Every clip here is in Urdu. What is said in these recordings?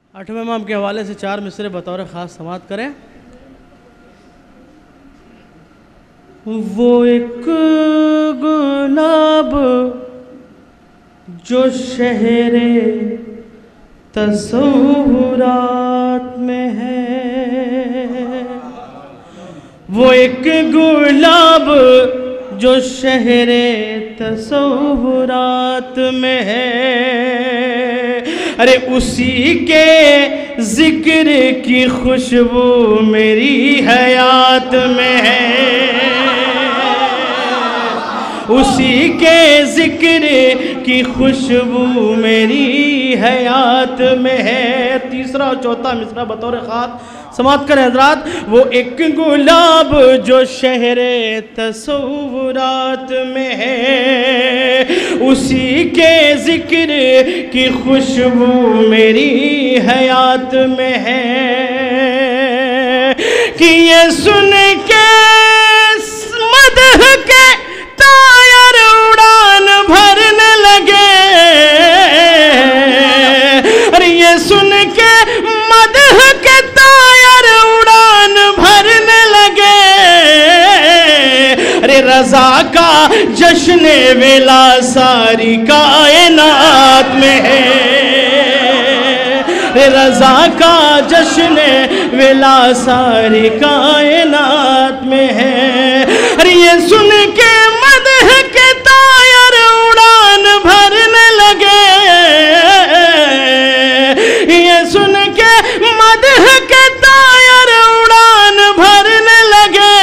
آٹھویں امام کے حوالے سے 4 مصرے بطور خاص سماعت کریں۔ وہ ایک گلاب جو شہر تصورات میں ہے، وہ ایک گلاب جو شہر تصورات میں ہے، ارے اسی کے ذکر کی خوشبو میری حیات میں ہے، اسی کے ذکر کی خوشبو میری حیات میں ہے۔ تیسرا اور چوتھا مصرع بطور خاص سماعت کریں حضرات۔ وہ ایک گلاب جو شہر تصورات میں ہے، اسی کے ذکر کی خوشبو میری حیات میں ہے، کہ یہ سن کے مدح کے طائر اڑان بھرنے لگے، اور یہ سن کے مدح کے طائر اڑان بھرنے لگے، ارے رضا کا جشن ویلا ساری کائنات میں ہے، رضا کا جشن ویلا ساری کائنات میں ہے، ارے یہ سن کے مدح کے طائر اڑان بھرنے لگے، یہ سن کے مدح کے طائر اڑان بھرنے لگے،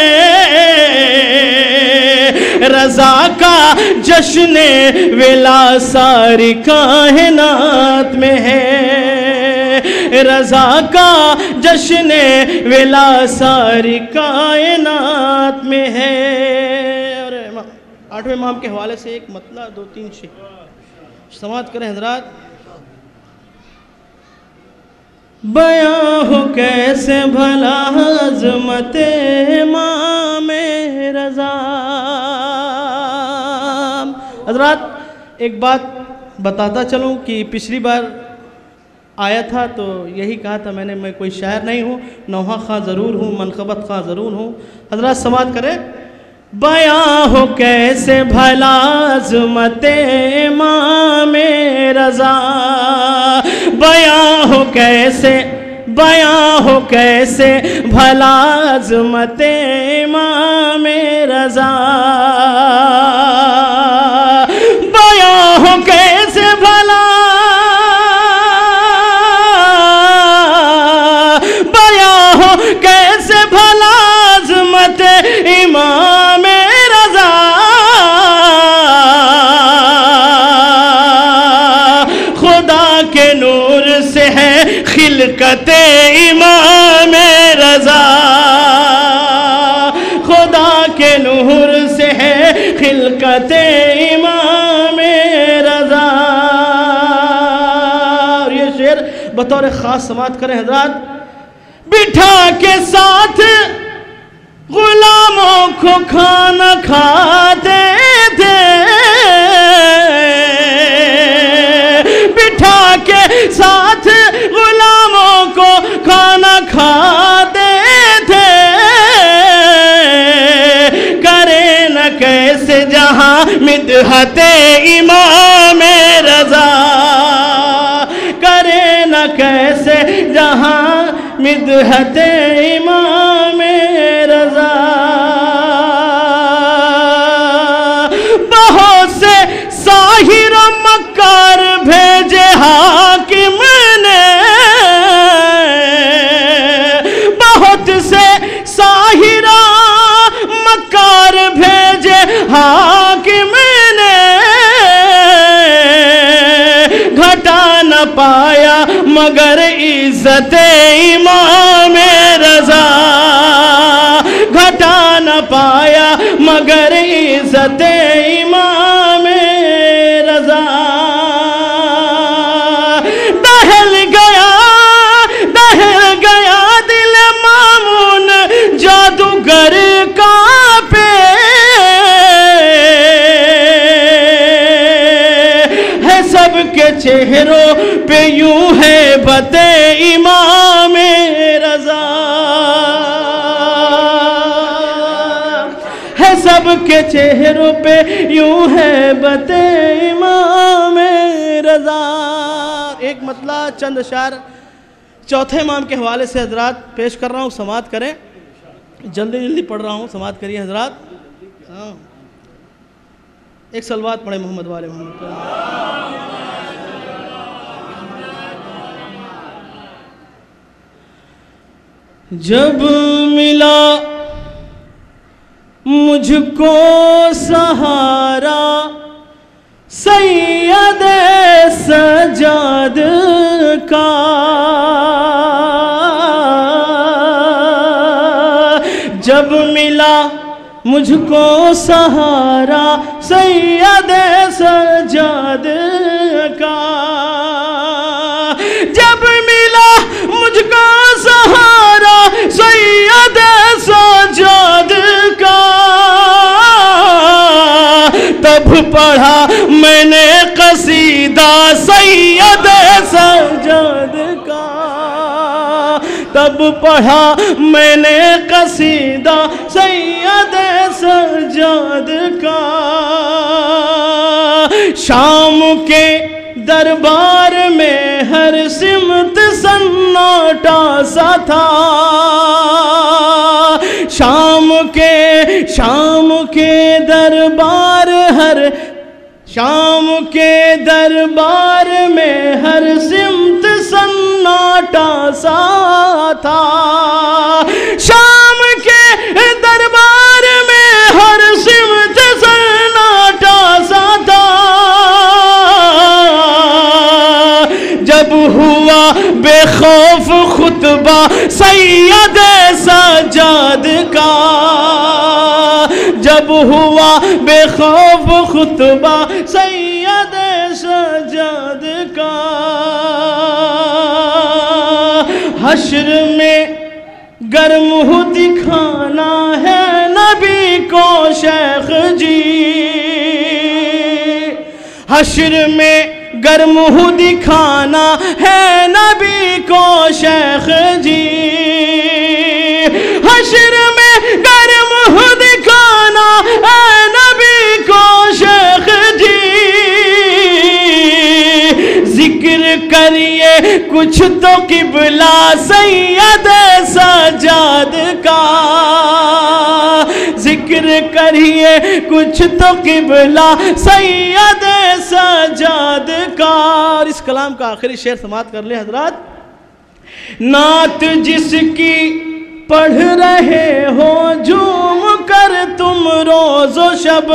رضا کا جشن ویلا ساری کائنات میں ہے، رضا کا جشن ویلا ساری کائنات میں ہے۔ اور آٹھویں امام کے حوالے سے ایک مطلع 2-3 شعر سماعت کریں حضرات۔ بیاں ہو کیسے بھلا عظمت امام رضا۔ حضرات ایک بات بتاتا چلوں کہ پچھلی بار آیا تھا تو یہی کہا تھا میں نے، میں کوئی شاعر نہیں ہوں، نوحہ خواں ضرور ہوں، منقبت خواں ضرور ہوں۔ حضرات سماعت کریں۔ بیاں ہو کیسے بھلا عظمت امام رضا، بیاں ہو کیسے بھلا عظمت امام رضا، بیاں ہو کیسے بھلا، بیاں ہو کیسے بھلا عظمت امام رضا، خدا کے نور سے ہے خلقت امام رضا، خدا کے نور سے ہے خلقت امام رضا۔ اور یہ شعر بطور خاص سماعت کریں حضرات۔ بٹھا کے ساتھ غلاموں کو کھانا کھاتے تھے، بٹھا کے ساتھ غلاموں کو کھانا کھاتے تھے، کرے نہ کیسے جہاں مدحت امام رضا، کرے نہ کیسے جہاں مدحت امام رضا۔ بہت سے ساحر و مکار بھیجے حاکم نے، بہت سے ساحر و مکار بھیجے حاکم نے، گھٹا نہ پایا مگر عزت امام رضا، گھٹا نہ پایا مگر عزت امام رضا۔ دہل گیا دل مامون جادوگر کا پہ، ہے سب کے چہروں پہ یوں ہے ہیبت امام رضا ہے سب کے چہروں پہ یوں ہیبت امام رضا. ایک مطلع چند اشعار چوتھے امام کے حوالے سے حضرات پیش کر رہا ہوں, سماعت کریں. جلدی جلدی پڑھ رہا ہوں, سماعت کریے حضرات. ایک صلوات پڑھیں محمد والے محمد. جب ملا مجھ کو سہارا سید سجاد کا, جب ملا مجھ کو سہارا سید سجاد کا, جب ملا مجھ کو سہارا سید سجاد کا, تب پڑھا میں نے قصیدہ سید سجاد کا, تب پڑھا میں نے قصیدہ سید سجاد کا. شام کے دربار میں ہر سمت سناٹا سا تھا, شام کے دربار میں ہر سمت سناٹا سا تھا, شام کے دربار میں ہر سمت سناٹا سا تھا. جب ہوا بے خوف خطبہ سید سجاد کا, جب ہوا بے خوف خطبہ سید سجاد کا, حشر میں گرم دکھانا ہے نبی کو شیخ جی, حشر میں گرم دکھانا ہے نبی کو شیخ جی, حشر میں گرم دکھانا ہے نبی کو شیخ جی. ذکر کریے کچھ تو قبلہ سید سجاد کا, ذکر کریے کچھ تو قبلہ سید سجاد کا. اور اس کلام کا آخری شعر سماعت کر لیں حضرات. نعت جس کی پڑھ رہے ہو جھوم کر تم روز و شب,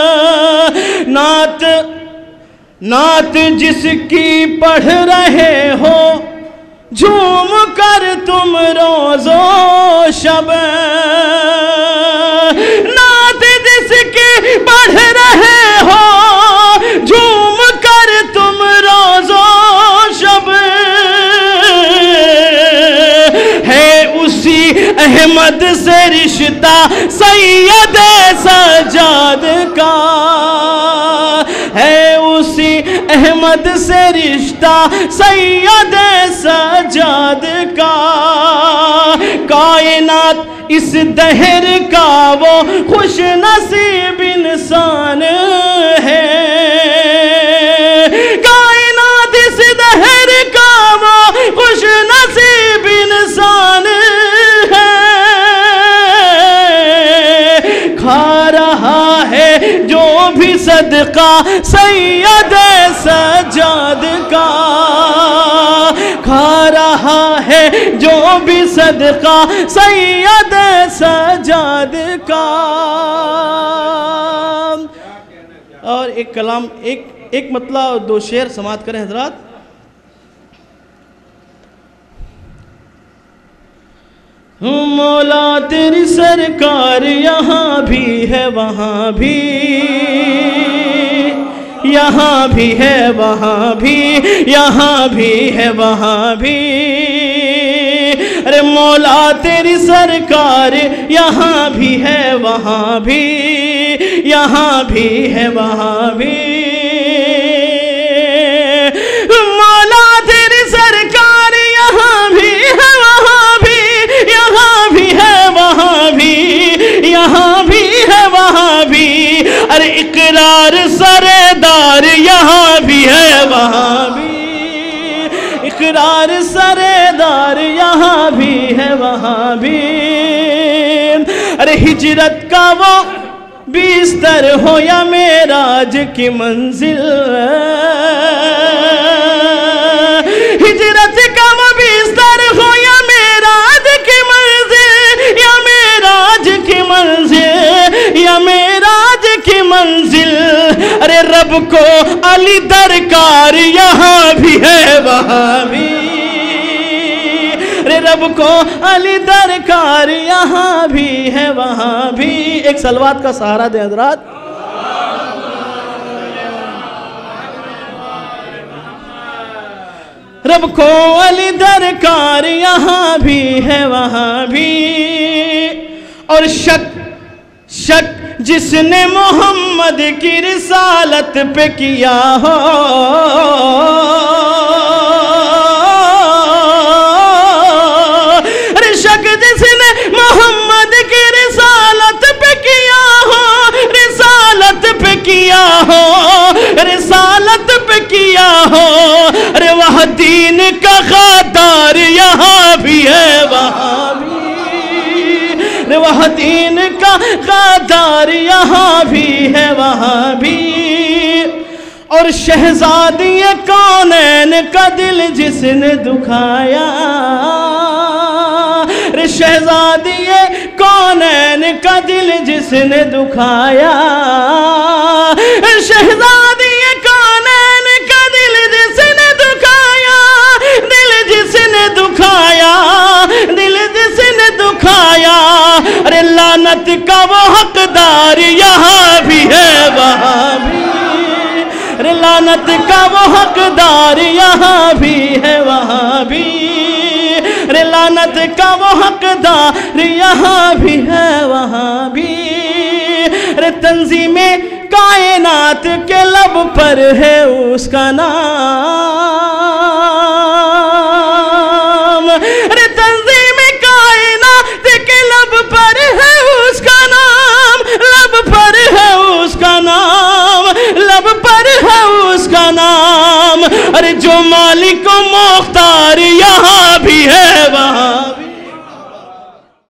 نعت جس کی پڑھ رہے ہو جھوم کر تم روز و شب, نعت جس کی پڑھ رہے ہو جھوم کر تم روز و شب, ہے اسی احمد سے رشتہ سید سجاد کا, ہے اسی احمد سے رشتہ سید سجاد کا. کائنات اس دہر کا وہ خوش نصیب انسان ہے, کائنات اس دہر کا وہ خوش نصیب انسان ہے. کھا رہا ہے جو بھی صدقہ سید سجاد کا, کھا رہا ہے جو بھی صدقہ سید سجاد کا. اور ایک کلام ایک مطلع دو شعر سماعت کریں حضرات. مولا تیری سرکار یہاں بھی ہے وہاں بھی, یہاں بھی ہے وہاں بھی, یہاں بھی ہے وہاں بھی. ارے مولا تیری سرکار یہاں بھی ہے وہاں بھی, یہاں بھی ہے وہاں بھی. مولا تیری سرکار اقرار سردار یہاں بھی ہے وہاں بھی، اقرار سردار یہاں بھی ہے وہاں بھی، ارے ہجرت کا وہ بستر ہو یا معراج کی منزل، ہجرت کا وہ بستر ہو یا معراج کی منزل، یا معراج کی منزل، یا معراج کی منزل، ارے رب کو علی درکار یہاں بھی ہے وہاں بھی، ارے رب کو علی درکار یہاں بھی ہے وہاں بھی۔ ایک صلوات کا سہارا دیں حضرات۔ رب کو علی درکار یہاں بھی ہے وہاں بھی، اور شک جس نے محمد کی رسالت پہ کیا ہو، شک جس نے محمد کی رسالت پہ کیا ہو، رسالت پہ کیا ہو، رسالت پہ کیا ہو، ارے وہ دین کا غدار یہاں بھی ہے وہاں بھی، ارے وہ دین کا غدار یہاں بھی ہے وہاں بھی، اور شہزادی کونین کا دل جس نے دکھایا، شہزادی کونین کا دل جس نے دکھایا، شہزادی کونین کا دل جس نے دکھایا، دل جس نے دکھایا، دل جس نے دکھایا، ارے لعنت کا وہ حقدار یہاں بھی ہے وہاں بھی، ارے لعنت کا وہ حقدار یہاں بھی ہے وہاں بھی، ارے لعنت کا وہ حقدار یہاں بھی ہے وہاں بھی، ارے تنظیم کائنات کے لب پر ہے اس کا نام، ارے تنظیم کائنات کے لب پر ہے اس کا نام، لب پر ہے اس کا نام، لب پر ہے اس کا نام، ارے جو مالک و مختار